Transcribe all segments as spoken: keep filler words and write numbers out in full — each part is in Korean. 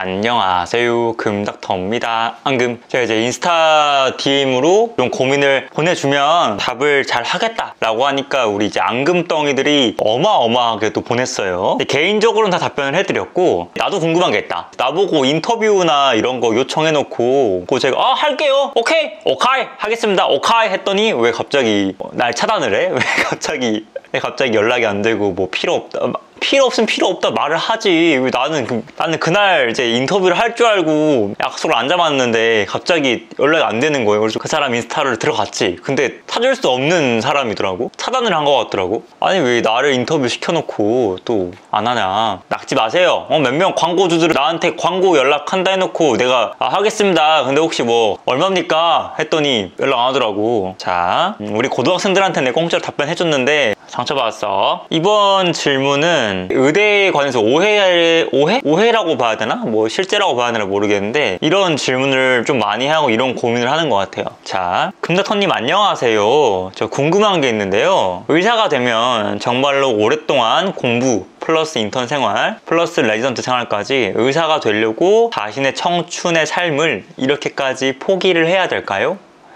안녕하세요, 금닥터입니다. 앙금. 제가 이제 인스타 디엠으로 좀 고민을 보내주면 답을 잘 하겠다 라고 하니까 우리 이제 앙금덩이들이 어마어마하게 또 보냈어요. 개인적으로는 다 답변을 해드렸고, 나도 궁금한 게 있다. 나보고 인터뷰나 이런 거 요청해놓고 그 제가 아 할게요, 오케이 오카이 하겠습니다, 오카이 했더니 왜 갑자기 날 차단을 해? 왜 갑자기 왜 갑자기 연락이 안 되고 뭐 필요 없다, 필요 없으면 필요 없다 말을 하지. 왜 나는 그, 나는 그날 이제 인터뷰를 할 줄 알고 약속을 안 잡았는데 갑자기 연락이 안 되는 거예요. 그래서 그 사람 인스타를 들어갔지. 근데 찾을 수 없는 사람이더라고. 차단을 한 것 같더라고. 아니 왜 나를 인터뷰 시켜놓고 또 안 하냐. 낙지 마세요. 어, 몇 명 광고주들은 나한테 광고 연락한다 해놓고 내가 아, 하겠습니다, 근데 혹시 뭐 얼마입니까 했더니 연락 안 하더라고. 자, 우리 고등학생들한테 내 공짜로 답변해줬는데 상처받았어. 이번 질문은 의대에 관해서 오해, 오해? 오해라고 봐야 되나? 뭐 실제라고 봐야 되나 모르겠는데 이런 질문을 좀 많이 하고 이런 고민을 하는 것 같아요. 자, 금닥터님 안녕하세요. 저 궁금한 게 있는데요. 의사가 되면 정말로 오랫동안 공부 플러스 인턴 생활 플러스 레지던트 생활까지 의사가 되려고 자신의 청춘의 삶을 이렇게까지 포기를 해야 될까요?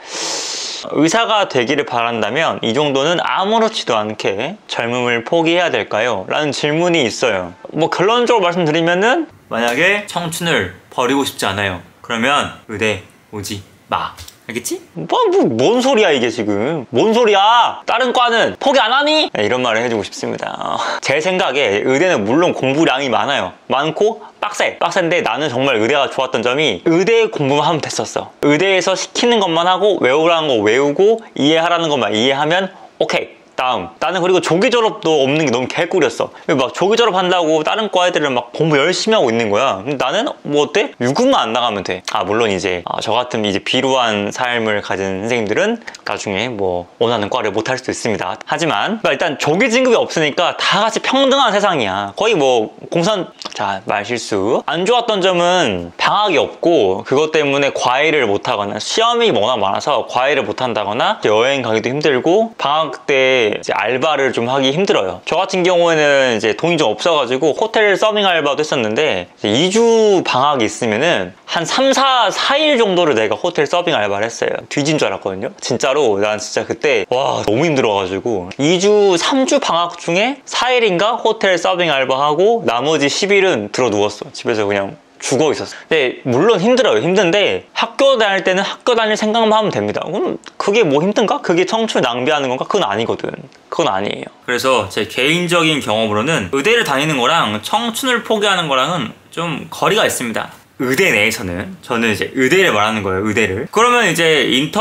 의사가 되기를 바란다면 이 정도는 아무렇지도 않게 젊음을 포기해야 될까요? 라는 질문이 있어요. 뭐 결론적으로 말씀드리면은 만약에 청춘을 버리고 싶지 않아요, 그러면 의대 오지 마. 알겠지? 뭐, 뭐, 뭔 소리야 이게 지금. 뭔 소리야. 다른 과는 포기 안 하니? 네, 이런 말을 해주고 싶습니다. 어. 제 생각에 의대는 물론 공부량이 많아요. 많고 빡세. 빡센데 나는 정말 의대가 좋았던 점이 의대 공부만 하면 됐었어. 의대에서 시키는 것만 하고 외우라는 거 외우고 이해하라는 것만 이해하면 오케이. 다음. 나는 그리고 조기 졸업도 없는 게 너무 개꿀이었어. 막 조기 졸업한다고 다른 과 애들은 막 공부 열심히 하고 있는 거야. 근데 나는 뭐 어때? 유급만 안 나가면 돼. 아 물론 이제 아, 저 같은 이제 비루한 삶을 가진 선생님들은 나중에 뭐 원하는 과를 못 할 수도 있습니다. 하지만 일단 조기 진급이 없으니까 다 같이 평등한 세상이야. 거의 뭐 공산... 자, 말실수. 안 좋았던 점은 방학이 없고 그것 때문에 과외를 못 하거나 시험이 워낙 많아서 과외를 못 한다거나 여행 가기도 힘들고 방학 때 이제 알바를 좀 하기 힘들어요. 저 같은 경우에는 이제 돈이 좀 없어가지고 호텔 서빙 알바도 했었는데 이 주 방학이 있으면은 한 삼, 사, 사 일 정도를 내가 호텔 서빙 알바를 했어요. 뒤진 줄 알았거든요. 진짜로 난 진짜 그때 와 너무 힘들어가지고 이 주, 삼 주 방학 중에 사 일인가 호텔 서빙 알바하고 나머지 십 일은 들어 누웠어. 집에서 그냥 죽어 있었어. 근데 물론 힘들어요. 힘든데 학교 다닐 때는 학교 다닐 생각만 하면 됩니다. 그럼 그게 뭐 힘든가? 그게 청춘 낭비하는 건가? 그건 아니거든. 그건 아니에요. 그래서 제 개인적인 경험으로는 의대를 다니는 거랑 청춘을 포기하는 거랑은 좀 거리가 있습니다. 의대 내에서는 저는 이제 의대를 말하는 거예요. 의대를. 그러면 이제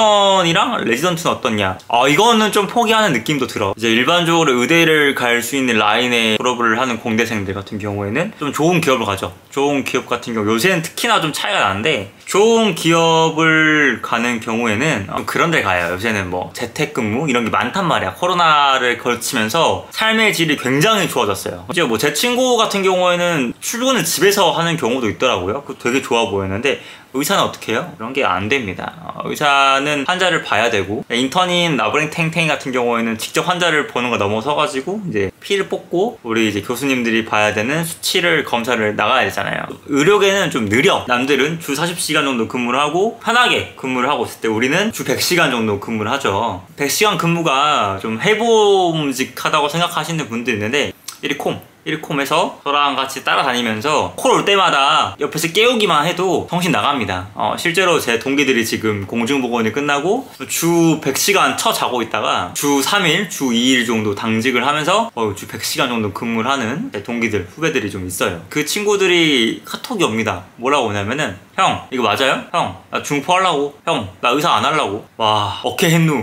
인턴이랑 레지던트는 어떻냐? 아 이거는 좀 포기하는 느낌도 들어. 이제 일반적으로 의대를 갈 수 있는 라인에 졸업을 하는 공대생들 같은 경우에는 좀 좋은 기업을 가죠. 좋은 기업 같은 경우 요새는 특히나 좀 차이가 나는데 좋은 기업을 가는 경우에는 좀 그런 데 가요. 요새는 뭐 재택근무 이런 게 많단 말이야. 코로나를 거치면서 삶의 질이 굉장히 좋아졌어요. 이제 뭐 제 친구 같은 경우에는 출근을 집에서 하는 경우도 있더라고요. 되게 좋아 보였는데 의사는 어떻게 해요? 그런 게 안 됩니다. 어, 의사는 환자를 봐야 되고 인턴인 나부랭 탱탱이 같은 경우에는 직접 환자를 보는 거 넘어서가지고 이제 피를 뽑고 우리 이제 교수님들이 봐야 되는 수치를 검사를 나가야 되잖아요. 의료계는 좀 느려. 남들은 주 사십 시간 정도 근무를 하고 편하게 근무를 하고 있을 때 우리는 주 백 시간 정도 근무를 하죠. 백 시간 근무가 좀 해보직하다고 생각하시는 분들이 있는데 이리콤 일콤에서 저랑 같이 따라다니면서 콜 올 때마다 옆에서 깨우기만 해도 정신 나갑니다. 어, 실제로 제 동기들이 지금 공중보건이 끝나고 주 백 시간 쳐 자고 있다가 주 삼 일, 주 이 일 정도 당직을 하면서 어, 주 백 시간 정도 근무를 하는 제 동기들, 후배들이 좀 있어요. 그 친구들이 카톡이 옵니다. 뭐라고 오냐면은 형 이거 맞아요? 형 나 중포 하려고. 형 나 의사 안 하려고. 와 어케 했누.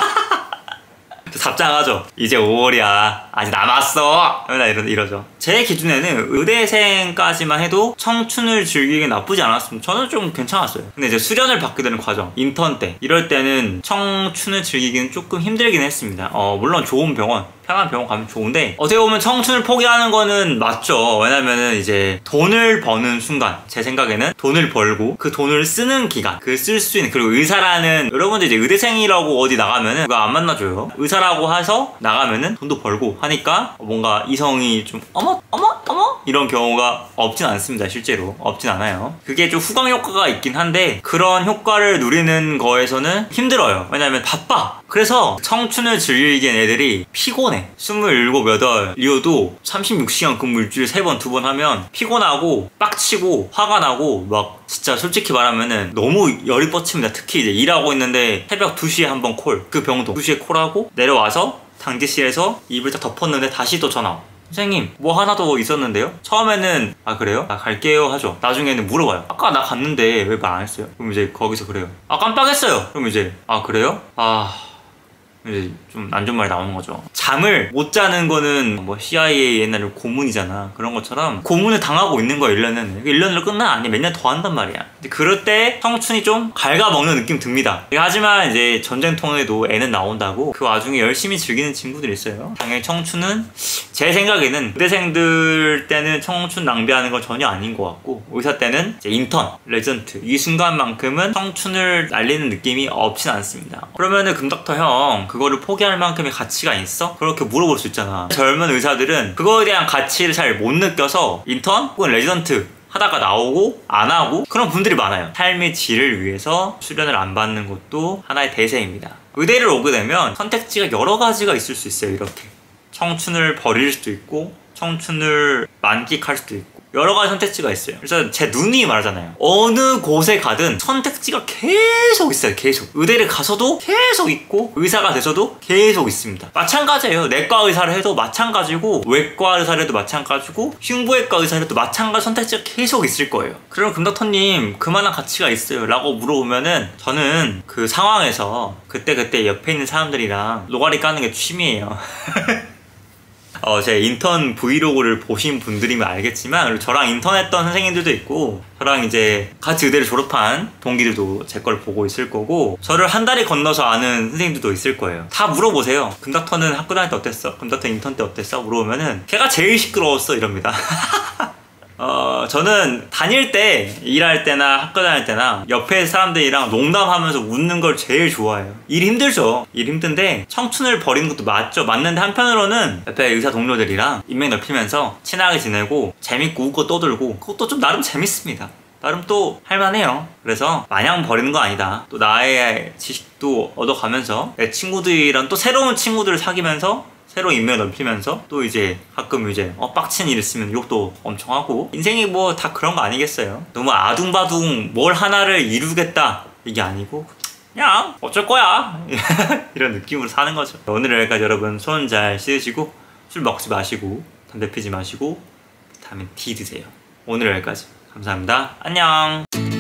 답장하죠. 이제 오월이야. 아직 남았어. 맨날 이러, 이러죠. 제 기준에는 의대생까지만 해도 청춘을 즐기기 나쁘지 않았습니다. 저는 좀 괜찮았어요. 근데 이제 수련을 받게 되는 과정, 인턴 때 이럴 때는 청춘을 즐기기는 조금 힘들긴 했습니다. 어, 물론 좋은 병원, 편한 병원 가면 좋은데, 어떻게 보면 청춘을 포기하는 거는 맞죠. 왜냐면은 이제 돈을 버는 순간, 제 생각에는 돈을 벌고 그 돈을 쓰는 기간, 그 쓸 수 있는, 그리고 의사라는, 여러분들 이제 의대생이라고 어디 나가면은 그거 안 만나줘요. 의사라고 해서 나가면은 돈도 벌고 하니까 뭔가 이성이 좀 어머 어머 어머 이런 경우가 없진 않습니다. 실제로 없진 않아요. 그게 좀 후광 효과가 있긴 한데, 그런 효과를 누리는 거에서는 힘들어요. 왜냐면 바빠. 그래서 청춘을 즐기기엔 애들이 피곤해. 스물일곱, 여덟이어도 삼십육 시간 근무 일주일에 세 번, 두 번 하면 피곤하고 빡치고 화가 나고 막 진짜 솔직히 말하면은 너무 열이 뻗칩니다. 특히 이제 일하고 있는데 새벽 두 시에 한 번 콜, 그 병동 두 시에 콜하고 내려와서 당직실에서 입을 딱 덮었는데 다시 또 전화. 선생님 뭐 하나 더 있었는데요? 처음에는 아 그래요? 아 갈게요 하죠. 나중에는 물어봐요. 아까 나 갔는데 왜 말 안 했어요? 그럼 이제 거기서 그래요. 아 깜빡했어요. 그럼 이제 아 그래요? 아 이제 좀 안 좋은 말이 나오는 거죠. 잠을 못 자는 거는 뭐 씨아이에이 옛날에 고문이잖아. 그런 것처럼 고문을 당하고 있는 거야. 일 년은 일 년으로 끝나? 아니 몇 년 더 한단 말이야. 근데 그럴 때 청춘이 좀 갉아먹는 느낌 듭니다. 하지만 이제 전쟁통에도 애는 나온다고 그 와중에 열심히 즐기는 친구들이 있어요. 당연히 청춘은 제 생각에는 의대생들 때는 청춘 낭비하는 건 전혀 아닌 것 같고, 의사 때는 이제 인턴, 레전트 이 순간만큼은 청춘을 날리는 느낌이 없진 않습니다. 그러면은 금닥터 형 그거를 포기할 만큼의 가치가 있어? 그렇게 물어볼 수 있잖아. 젊은 의사들은 그거에 대한 가치를 잘 못 느껴서 인턴 혹은 레지던트 하다가 나오고 안 하고 그런 분들이 많아요. 삶의 질을 위해서 수련을 안 받는 것도 하나의 대세입니다. 의대를 오게 되면 선택지가 여러 가지가 있을 수 있어요. 이렇게 청춘을 버릴 수도 있고 청춘을 만끽할 수도 있고 여러 가지 선택지가 있어요. 그래서 제 누님이 말하잖아요. 어느 곳에 가든 선택지가 계속 있어요. 계속. 의대를 가서도 계속 있고 의사가 돼서도 계속 있습니다. 마찬가지예요. 내과 의사를 해도 마찬가지고 외과 의사를 해도 마찬가지고 흉부외과 의사를 해도 마찬가지 선택지가 계속 있을 거예요. 그럼 금닥터님 그만한 가치가 있어요 라고 물어보면은 저는 그 상황에서 그때그때 옆에 있는 사람들이랑 노가리 까는 게 취미예요. 어, 제 인턴 브이로그를 보신 분들이면 알겠지만, 그리고 저랑 인턴했던 선생님들도 있고, 저랑 이제 같이 의대를 졸업한 동기들도 제 걸 보고 있을 거고, 저를 한 다리 건너서 아는 선생님들도 있을 거예요. 다 물어보세요. 금닥터는 학교 다닐 때 어땠어? 금닥터 인턴 때 어땠어? 물어보면은 걔가 제일 시끄러웠어 이럽니다. 어, 저는 다닐 때, 일할 때나 학교 다닐 때나 옆에 사람들이랑 농담하면서 웃는 걸 제일 좋아해요. 일 힘들죠. 일 힘든데 청춘을 버리는 것도 맞죠. 맞는데 한편으로는 옆에 의사 동료들이랑 인맥 넓히면서 친하게 지내고 재밌고 웃고 떠들고 그것도 좀 나름 재밌습니다. 나름 또 할만해요. 그래서 마냥 버리는 거 아니다. 또 나의 지식도 얻어가면서 내 친구들이랑 또 새로운 친구들을 사귀면서 새로 인맥을 넓히면서 또 이제 가끔 이제 어 빡친 일 있으면 욕도 엄청 하고, 인생이 뭐 다 그런 거 아니겠어요? 너무 아둥바둥 뭘 하나를 이루겠다 이게 아니고 그냥 어쩔 거야 이런 느낌으로 사는 거죠. 오늘은 여기까지. 여러분 손 잘 씻으시고 술 먹지 마시고 담배 피지 마시고 비타민 D 드세요. 오늘은 여기까지. 감사합니다. 안녕.